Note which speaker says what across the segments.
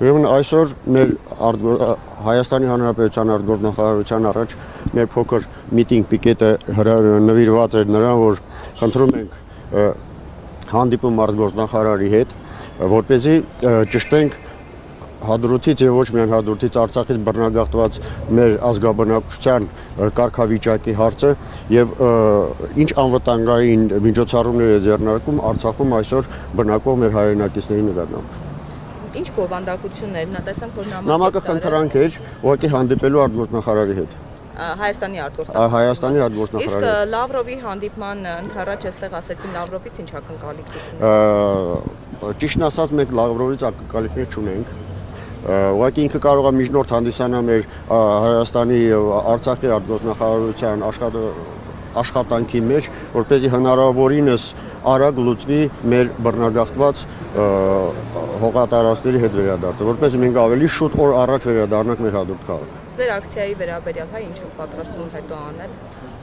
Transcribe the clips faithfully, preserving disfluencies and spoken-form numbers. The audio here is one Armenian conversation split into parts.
Speaker 1: Ուրեմն այսօր մեր Հայաստանի Հանրապետության արտգործնախարարության առաջ մեր փոքր միտինգ պիկետը նվիրված էր նրան, որ խնդրում ենք հանդիպում արտգործնախարարի հետ, որպեսզի ճշտենք հադրութից եւ ոչ միայն հադրութից Արցախից բռնագաղթված մեր ազգաբնակչության կարգավիճակի հարցը եւ ինչ անվտանգային միջոցառումներ է ձեռնարկում Արցախում այսօր բնակվող մեր հայրենակիցների նկատմամբ։
Speaker 2: Ինչ բովանդակություններ, նա տեսանք, որ
Speaker 1: նամակը խնդրանք էր, ուղղակի հանդիպելու արտգործնախարարի հետ։
Speaker 2: Հայաստանի արտգործնախարարի։
Speaker 1: Հայաստանի արտգործնախարարի։
Speaker 2: Իսկ Լավրովի հանդիպման ընթരാճ այստեղ ասեցին Լավրովից ինչ ակնկալիքներ։
Speaker 1: Ճիշտն ասած, մենք Լավրովից ակնկալիքներ չունենք։ Ուղղակի ինքը կարող է միջնորդ հանդիսանալ մեր Հայաստանի եւ Արցախի արտգործնախարարության աշխատանքի մեջ, որպեսզի հնարավորինս արագ լուծվի մեր բռնագաղթված հողատարածքների հետ վերադարձը, որպեսզի մենք ավելի շուտ օր առաջ վերադառնանք մեր հադրութ քաղաք։
Speaker 2: Ձեր ակցիայի վերաբերյալ հայ ինչ եք պատրաստվում հետո անել։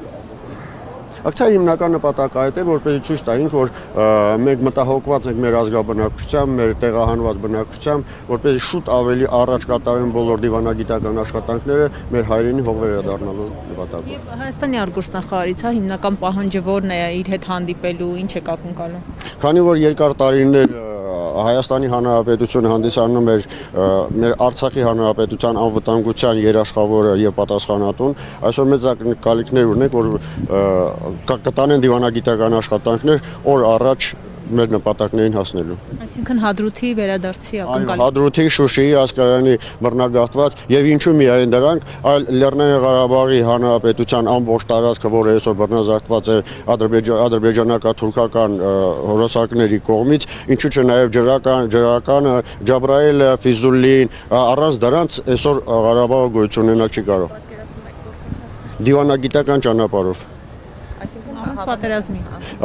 Speaker 1: Ակցիայի հիմնական նպատակը այդ է, որպեսզի ցույց տայինք, որ մենք մտահոգված ենք մեր ազգաբնակչությամբ, մեր տեղահանված բնակչությամբ, որպեսզի շուտ ավելի առաջ կատարեն բոլոր դիվանագիտական աշխատանքները մեր հայրենի հող վերադառնալու նպատակով։
Speaker 3: Եվ Հայաստանի արտգործնախարարից հա հիմնական պահանջը որն է իր հետ հանդիպելու, ինչ եք ակնկալում։
Speaker 1: Քանի որ երկար տարիներ Հայաստանի Հանրապետությունը հանդիսանում էր մեր Արցախի Հանրապետության անվտանգության երաշխավորը եւ պատասխանատուն, այսօր մեծ ակնկալիքներ ունենք, որ կտանեն դիվանագիտական աշխատանքներ օր առաջ մեր նպատակներին հասնելու։
Speaker 3: Այսինքն հադրութի վերադարձի ակնկալիք։
Speaker 1: Հադրութի, Շուշիի, Ասկարանի բռնագաղթված եւ ինչու միայն դրանք, այլ Լեռնային Ղարաբաղի Հանրապետության ամբողջ տարածքը, որը այսօր բռնազավթված է ադրբեջանական-թուրքական հորոսակների կողմից, ինչու՞ չէ նաեւ ջրական, ջրականը, Ջաբրայելը, Ֆիզուլին, առանց դրանց այսօր Ղարաբաղը գոյություն ունենալ չի կարող։ Դիվանագիտական ճանապարհով։
Speaker 3: Այսինքն պատերազմի։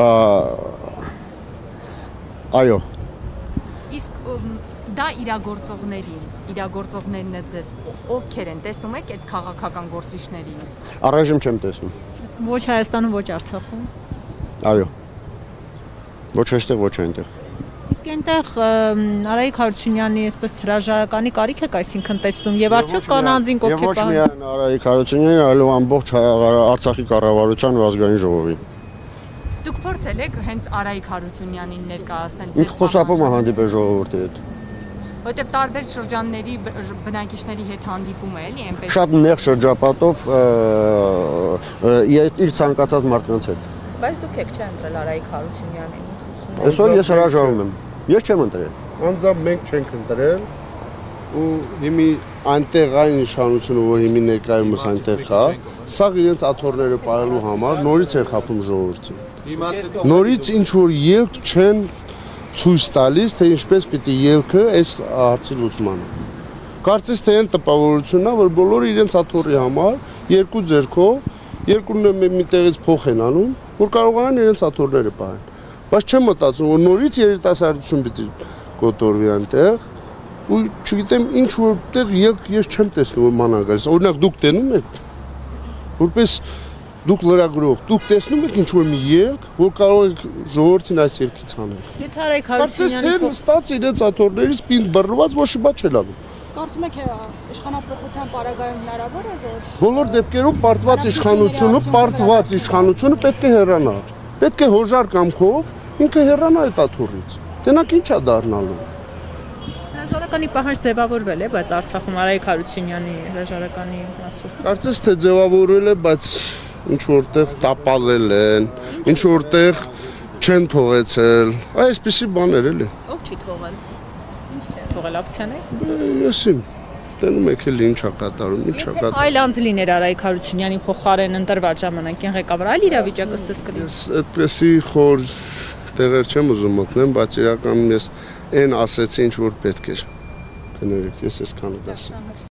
Speaker 1: Այո։
Speaker 4: Իսկ դա իրագործողներին, իրագործողներն է ձեզ ովքեր են, տեսնում եք այդ քաղաքական գործիչներին։
Speaker 1: Առայժմ չեմ տեսնում։
Speaker 3: Իսկ ոչ Հայաստանում, ոչ Արցախում։
Speaker 1: Այո։ Ոչ այստեղ, ոչ այնտեղ։
Speaker 3: Իսկ այնտեղ Արայիկ Հարությունյանի այսպես հրաժարականի կարիք եք այսինքն տեսնում եւ արդյոք կան անձինք ովքեր
Speaker 1: ոչ միայն Արայիկ Հարությունյանը, այլև ամբողջ Արցախի կառավարության ու ազգային ժողովի։
Speaker 4: Դուք փորձել եք հենց Արայիկ Հարությունյանին ներկայացնել։
Speaker 1: Ինքը խոսապում է հանդիպել ժողովրդի հետ։
Speaker 4: Որտեւ տարբեր շրջանների բնակիչների հետ հանդիպում է, էլի այնպես։
Speaker 1: Շատ նեղ շրջապատով իր ցանկացած մարդկանց հետ։
Speaker 2: Բայց դուք եք չէ ընտրել Արայիկ Հարությունյանին։
Speaker 1: Այսօր ես հրաժարվում եմ։ Ես չեմ ընտրել։
Speaker 5: Անձամբ մենք չենք ընտրել ու հիմի այնտեղ այն իշխանությունը, որ հիմի ներկայումս այնտեղ կա, սա իրենց աթոռները պահելու համար նորից են խափում ժողովրդին։ Նորից ինչ որ ելք չեն ցույց տալիս, թե ինչպես պիտի ելքը այս հարցի լուծմանը։ Կարծես թե այն տպավորությունն է, որ բոլորը իրենց աթոռի համար երկու ձեռքով, երկունն միտեղից փոխ են անում, որ կարողանան իրենց աթոռները պահեն։ Բայց չեմ մտածում, որ նորից երիտասարդություն պիտի կոտորվի այնտեղ, ու չգիտեմ ինչ որտեղ ելք ես չեմ տեսնում, որ մանա գալիս։ Օրինակ դուք տենում եք, որպես դուք լրագրող, դուք տեսնում եք ինչ որ մի ելք, որ կարող եք ժողովրդին այս ելքից անել։
Speaker 3: Եթե Արայիկ Հարությունյանը
Speaker 5: Կարծես թե նստած իրենց աթոռներից պինդ բռնված ոչ մի բան չել անում։
Speaker 6: Կարծում եք իշխանապողության պարագայում հնարավոր է, որ
Speaker 5: բոլոր դեպքերում պարտված իշխանությունը, պարտված իշխանությունը պետք է հեռանա։ Պետք է հոժար կամքով ինքը հեռանա այդ աթոռից։ Դենակ ինչ է դառնալու։
Speaker 3: հրաժարականի պահանջ ձևավորվել է, բայց Արցախում Արայիկ Հարությունյանի հրաժարականի մասով։
Speaker 5: Կարծես թե ձևավորվել է, բայց ինչ որտեղ տապալել են, ինչ որտեղ չեն թողեցել, այսպիսի բաներ էլի։
Speaker 2: Ով չի թողել։
Speaker 3: Ինչ չեն թողել ակցիաներ։
Speaker 5: Եսիմ տենում եք էլի ինչ է կատարում, ինչ է կատարում։
Speaker 3: Այլ անձ լիներ Արայիկ Հարությունյանին փոխարեն ընտրված ժամանակին ղեկավար, այլ իրավիճակը ստես կլինի։
Speaker 5: Ես այդպեսի խոր տեղեր չեմ ուզում մտնեմ, բայց իրականում ես այն ասեցի, ինչ որ պետք էր։ Կներեք, ես այսքանը կասեմ։